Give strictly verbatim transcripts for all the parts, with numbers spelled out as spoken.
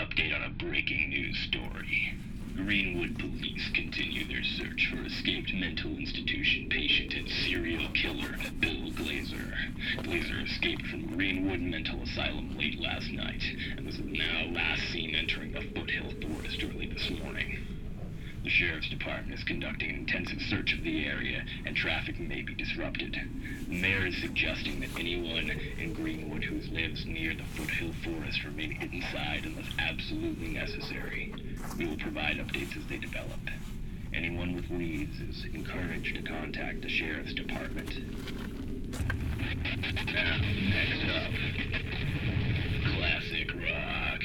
update on a breaking news story. Greenwood police continue their search for escaped mental institution patient and serial killer Bill Glazer. Glazer escaped from Greenwood Mental Asylum late last night and was now last seen entering the foothill forest early this morning. The Sheriff's Department is conducting an intensive search of the area, and traffic may be disrupted. The mayor is suggesting that anyone in Greenwood who lives near the foothill forest remain inside unless absolutely necessary. We will provide updates as they develop. Anyone with leads is encouraged to contact the Sheriff's Department. Now, next up, classic rock.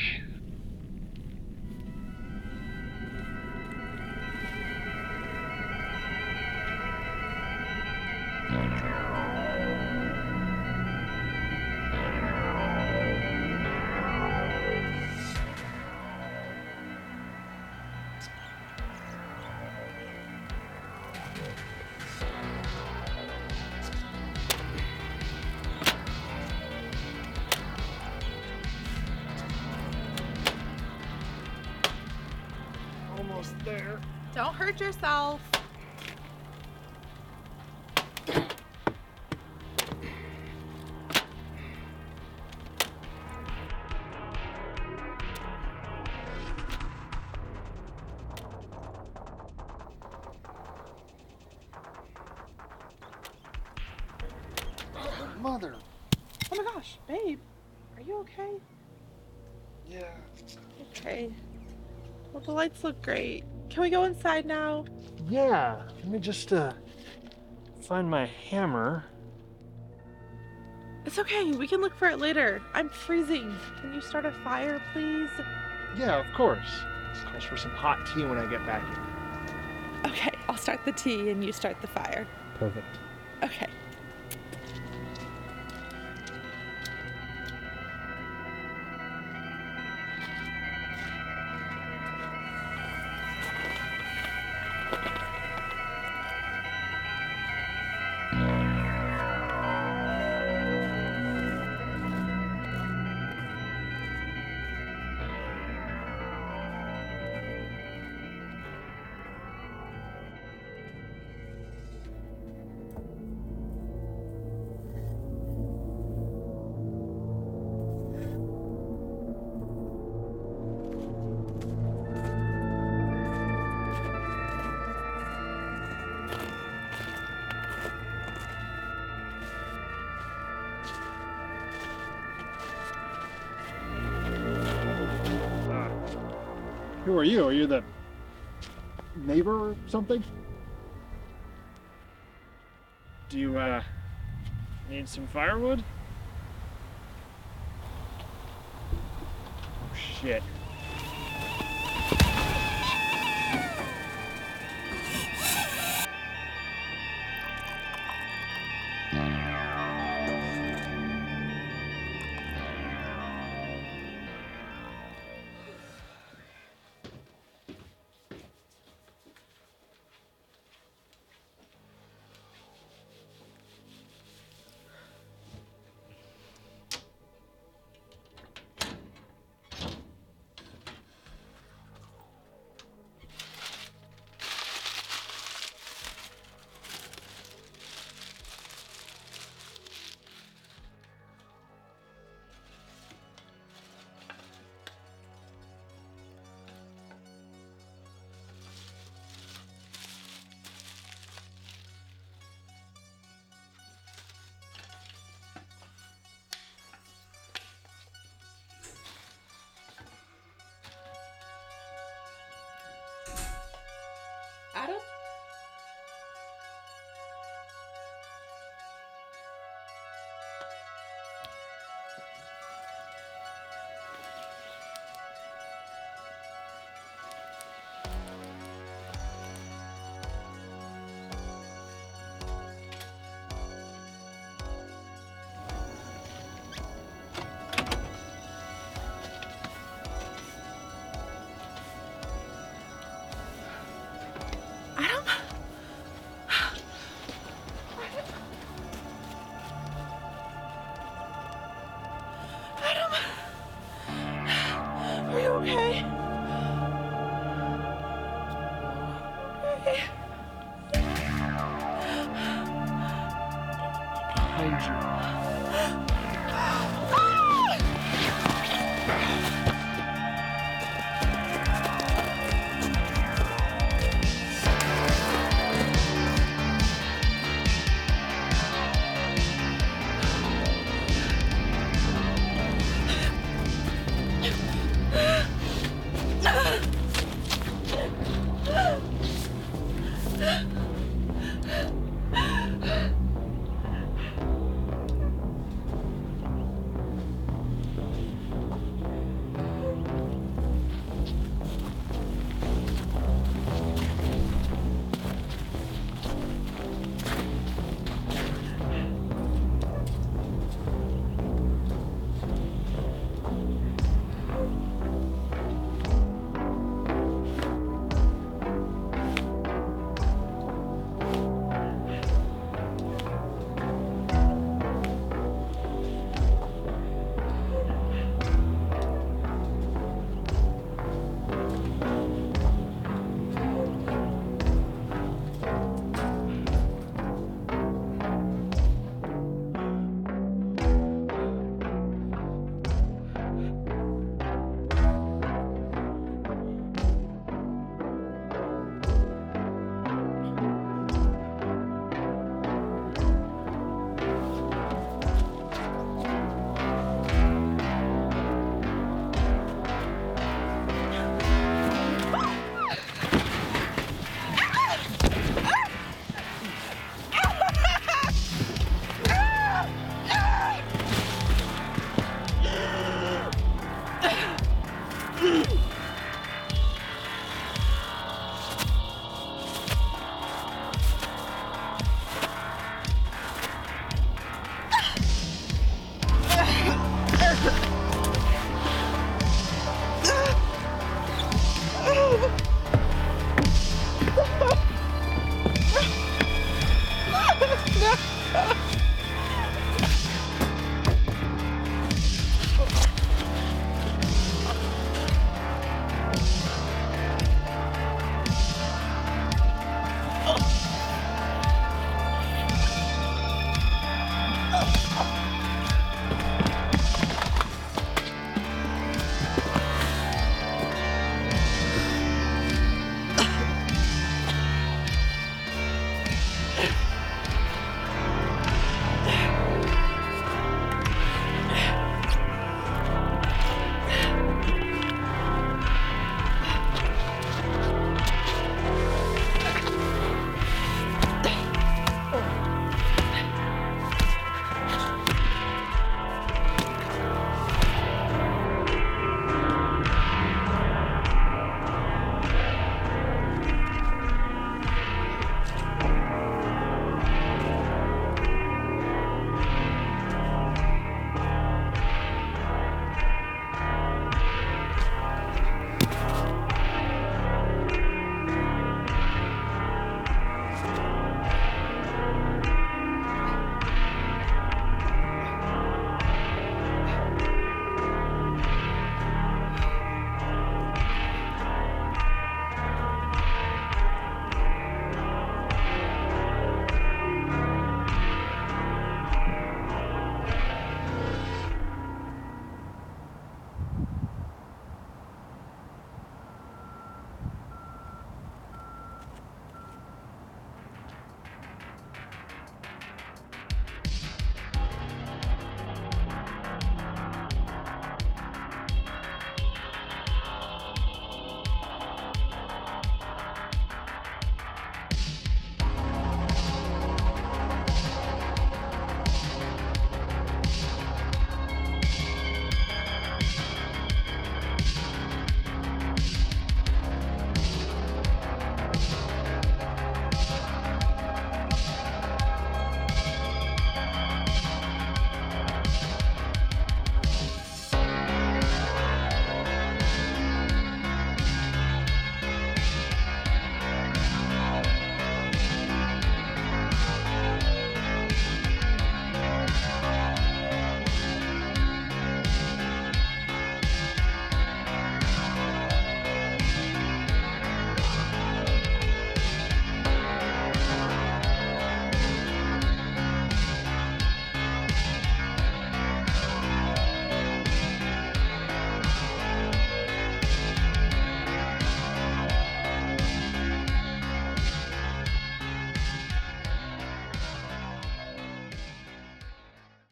Almost there. Don't hurt yourself. Mother. Oh my gosh, babe. Are you okay? Yeah. Okay. Well, the lights look great. Can we go inside now? Yeah. Let me just uh find my hammer. It's okay. We can look for it later. I'm freezing. Can you start a fire, please? Yeah, of course. Calls for some hot tea when I get back in. Okay, I'll start the tea and you start the fire. Perfect. Okay. Who are you? Are you the neighbor or something? Do you, uh, need some firewood? Oh, shit.